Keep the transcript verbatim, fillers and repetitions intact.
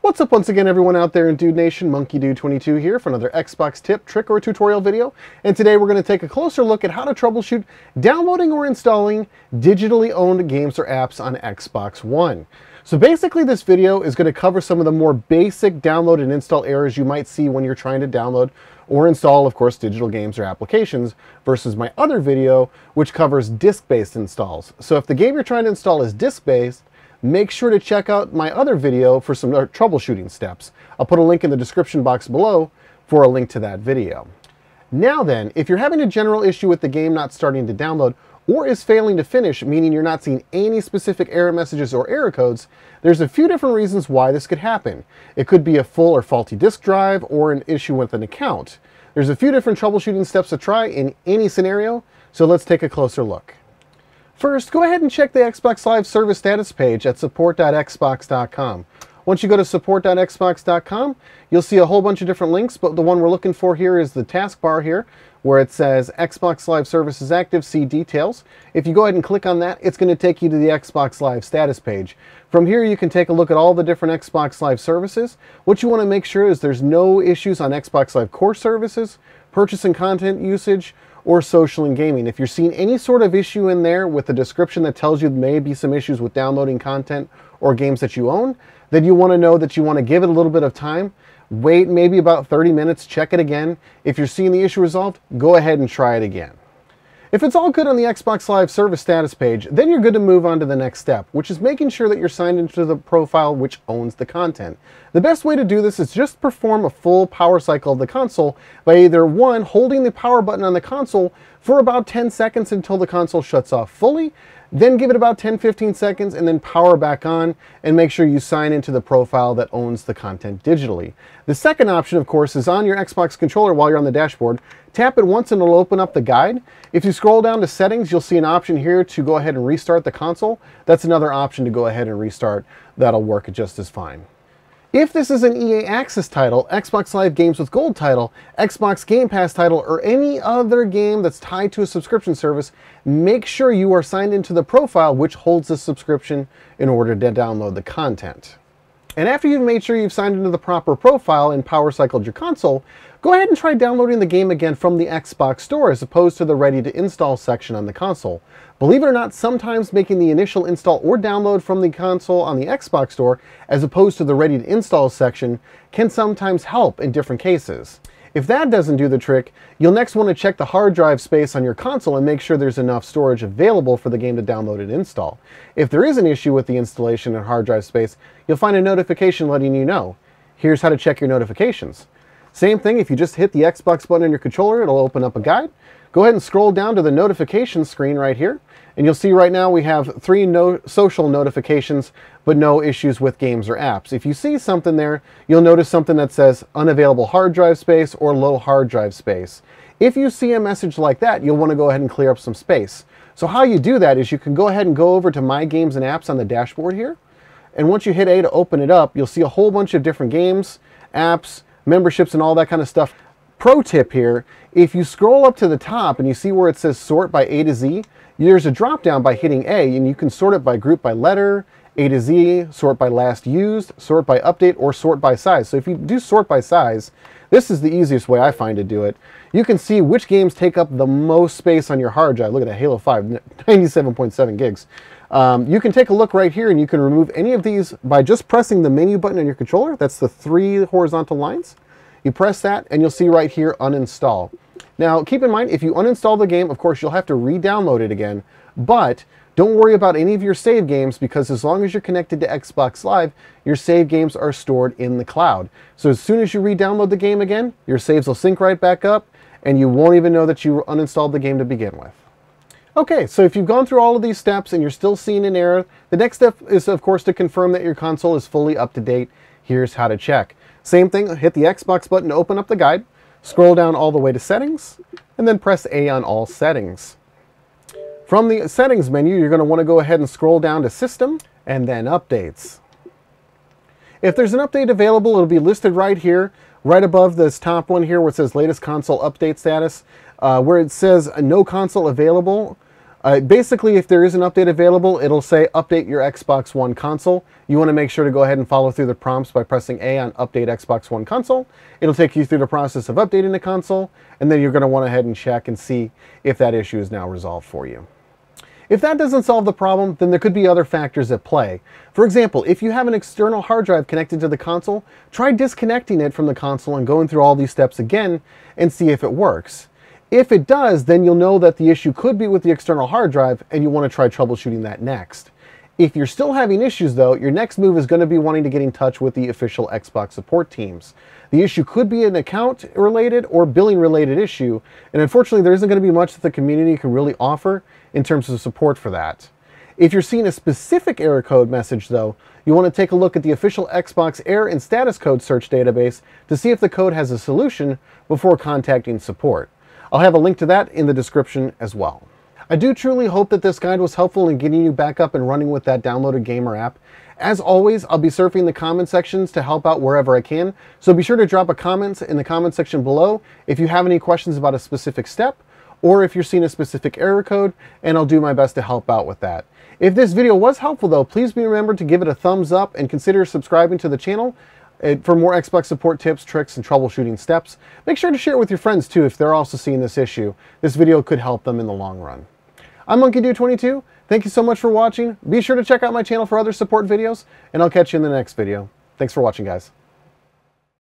What's up once again, everyone out there in Dude Nation? Monkey Dude twenty-two here for another Xbox tip, trick, or tutorial video. And today we're going to take a closer look at how to troubleshoot downloading or installing digitally owned games or apps on Xbox One. So basically this video is going to cover some of the more basic download and install errors you might see when you're trying to download or install, of course, digital games or applications, versus my other video, which covers disk-based installs. So if the game you're trying to install is disk-based, make sure to check out my other video for some troubleshooting steps. I'll put a link in the description box below for a link to that video. Now then, if you're having a general issue with the game not starting to download or is failing to finish, meaning you're not seeing any specific error messages or error codes, there's a few different reasons why this could happen. It could be a full or faulty disk drive or an issue with an account. There's a few different troubleshooting steps to try in any scenario, so let's take a closer look. First, go ahead and check the Xbox Live service status page at support dot xbox dot com. Once you go to support dot xbox dot com, you'll see a whole bunch of different links, but the one we're looking for here is the taskbar here, where it says Xbox Live Service is active, see details. If you go ahead and click on that, it's going to take you to the Xbox Live status page. From here, you can take a look at all the different Xbox Live services. What you want to make sure is there's no issues on Xbox Live core services, purchase and content usage, or social and gaming. If you're seeing any sort of issue in there with a description that tells you there may be some issues with downloading content or games that you own, then you want to know that you want to give it a little bit of time. Wait maybe about thirty minutes, check it again. If you're seeing the issue resolved, go ahead and try it again. If it's all good on the Xbox Live service status page, then you're good to move on to the next step, which is making sure that you're signed into the profile which owns the content. The best way to do this is just perform a full power cycle of the console by either one, holding the power button on the console for about ten seconds until the console shuts off fully, then give it about ten to fifteen seconds and then power back on and make sure you sign into the profile that owns the content digitally. The second option, of course, is on your Xbox controller while you're on the dashboard. Tap it once and it'll open up the guide. If you scroll down to settings, you'll see an option here to go ahead and restart the console. That's another option to go ahead and restart. That'll work just as fine. If this is an E A Access title, Xbox Live Games with Gold title, Xbox Game Pass title, or any other game that's tied to a subscription service, make sure you are signed into the profile which holds the subscription in order to download the content. And after you've made sure you've signed into the proper profile and power cycled your console, go ahead and try downloading the game again from the Xbox Store as opposed to the ready to install section on the console. Believe it or not, sometimes making the initial install or download from the console on the Xbox Store as opposed to the ready to install section can sometimes help in different cases. If that doesn't do the trick, you'll next want to check the hard drive space on your console and make sure there's enough storage available for the game to download and install. If there is an issue with the installation and hard drive space, you'll find a notification letting you know. Here's how to check your notifications. Same thing, if you just hit the Xbox button on your controller, it'll open up a guide. Go ahead and scroll down to the notifications screen right here, and you'll see right now we have three no social notifications, but no issues with games or apps. If you see something there, you'll notice something that says unavailable hard drive space or low hard drive space. If you see a message like that, you'll want to go ahead and clear up some space. So how you do that is you can go ahead and go over to My Games and Apps on the dashboard here, and once you hit A to open it up, you'll see a whole bunch of different games, apps, memberships, and all that kind of stuff. Pro tip here, if you scroll up to the top and you see where it says sort by A to Z, there's a drop down by hitting A, and you can sort it by group by letter, A to Z, sort by last used, sort by update, or sort by size. So if you do sort by size, this is the easiest way I find to do it. You can see which games take up the most space on your hard drive. Look at that, Halo five, ninety-seven point seven gigs. Um, you can take a look right here and you can remove any of these by just pressing the menu button on your controller. That's the three horizontal lines. You press that and you'll see right here uninstall. Now keep in mind, if you uninstall the game, of course you'll have to re-download it again, but don't worry about any of your save games because as long as you're connected to Xbox Live, your save games are stored in the cloud. So as soon as you re-download the game again, your saves will sync right back up and you won't even know that you uninstalled the game to begin with. Okay, so if you've gone through all of these steps and you're still seeing an error, the next step is of course to confirm that your console is fully up to date. Here's how to check. Same thing, hit the Xbox button to open up the guide, scroll down all the way to settings, and then press A on all settings. From the settings menu, you're going to want to go ahead and scroll down to system and then updates. If there's an update available, it'll be listed right here, right above this top one here where it says latest console update status. Uh, where it says no console available, Uh, basically, if there is an update available, it'll say update your Xbox One console. You want to make sure to go ahead and follow through the prompts by pressing A on update Xbox One console. It'll take you through the process of updating the console, and then you're going to want to head and check and see if that issue is now resolved for you. If that doesn't solve the problem, then there could be other factors at play. For example, if you have an external hard drive connected to the console, try disconnecting it from the console and going through all these steps again and see if it works. If it does, then you'll know that the issue could be with the external hard drive and you want to try troubleshooting that next. If you're still having issues though, your next move is going to be wanting to get in touch with the official Xbox support teams. The issue could be an account related or billing related issue, and unfortunately there isn't going to be much that the community can really offer in terms of support for that. If you're seeing a specific error code message though, you want to take a look at the official Xbox error and status code search database to see if the code has a solution before contacting support. I'll have a link to that in the description as well. I do truly hope that this guide was helpful in getting you back up and running with that downloaded gamer app. As always, I'll be surfing the comment sections to help out wherever I can, so be sure to drop a comment in the comment section below if you have any questions about a specific step, or if you're seeing a specific error code, and I'll do my best to help out with that. If this video was helpful though, please be remembered to give it a thumbs up and consider subscribing to the channel for more Xbox support tips, tricks, and troubleshooting steps. Make sure to share it with your friends too if they're also seeing this issue. This video could help them in the long run. I'm Monkey Dude twenty-two. Thank you so much for watching. Be sure to check out my channel for other support videos, and I'll catch you in the next video. Thanks for watching, guys.